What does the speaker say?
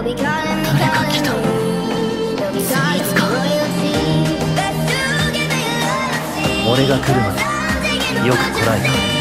誰か来た。次いつか。俺が来るまでよくこらえた。